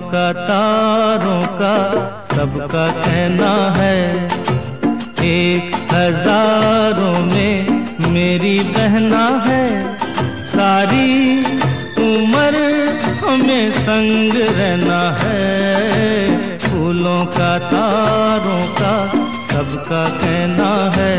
का तारों का सबका कहना है, 1000 में मेरी बहना है। सारी उम्र हमें संग रहना है, फूलों का तारों का सबका कहना है।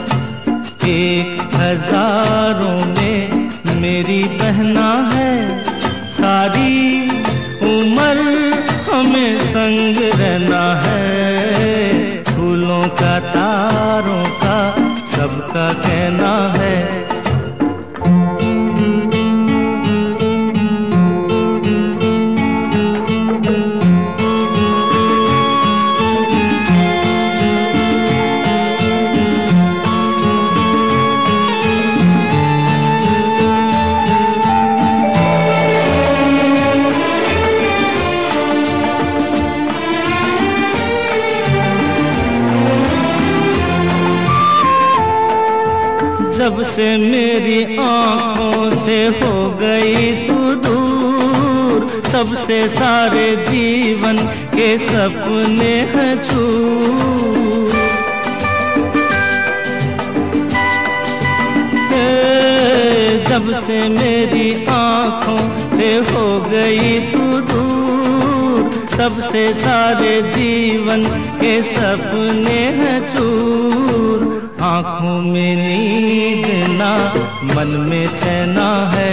1000 में मेरी बहना है, सारी उम्र हमें संग रहना है, फूलों का तारों का सबका कहना है। जब से मेरी आँखों से हो गई तू दूर, तब से सारे जीवन के सपने हैं चूर। जब से मेरी आँखों से हो गई तू दूर, तब से सारे जीवन के सपने हैं चूर। आँखों में नींद ना, मन में चैना है,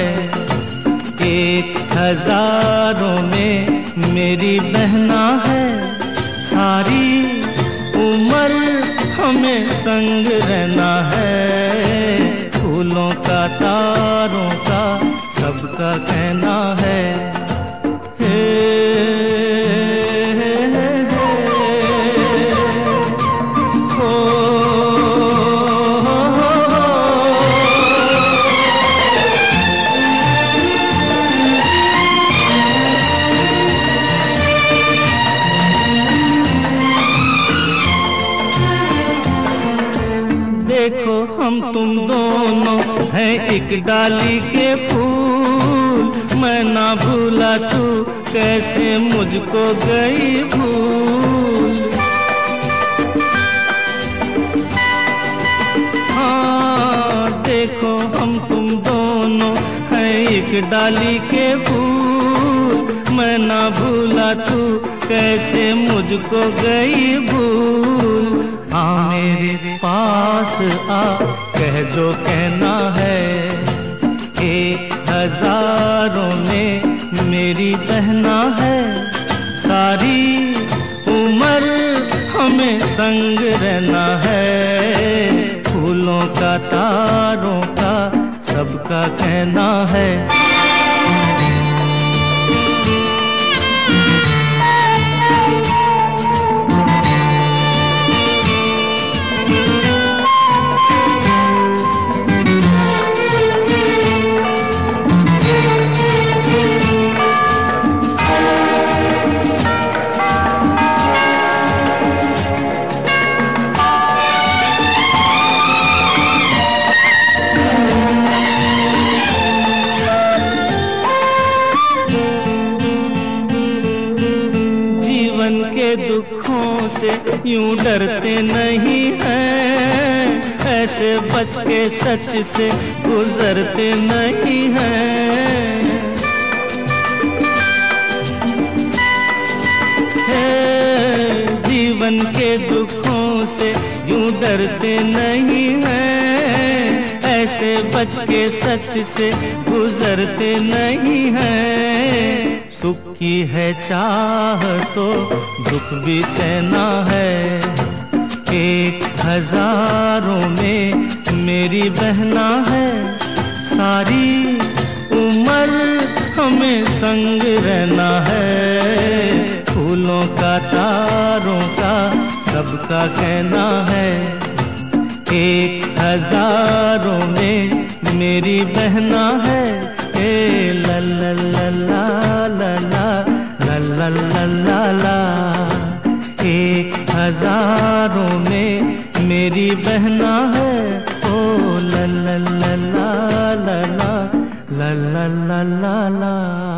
1000 में मेरी बहना है। सारी उम्र हमें संग रहना है, फूलों का तारों का सबका कहना है। देखो हम तुम दोनों हैं एक डाली के फूल, मैं ना भूला तू कैसे मुझको गई भूल। हाँ देखो हम तुम दोनों हैं एक डाली के फूल, मैं ना भूला तू कैसे मुझको गई भूल। हाँ मेरे पास आ, कह जो कहना है, 1000 में मेरी बहना है। सारी उम्र हमें संग रहना है, फूलों का तारों का सबका कहना है। दुखों से यूं डरते नहीं हैं, ऐसे बच के सच से गुजरते नहीं हैं। जीवन के दुखों से यूं डरते नहीं हैं, ऐसे बच के सच से गुजरते नहीं हैं। सुख की है चाह तो दुख भी सहना है, 1000 में मेरी बहना है। सारी उम्र हमें संग रहना है, फूलों का तारों का सबका कहना है। 1000 में मेरी बहना है। ला ला ला ला ला ला ला ला ला ला, 1000 में मेरी बहना है। ओ ला ला ला ला ला ला ला ला ला ला।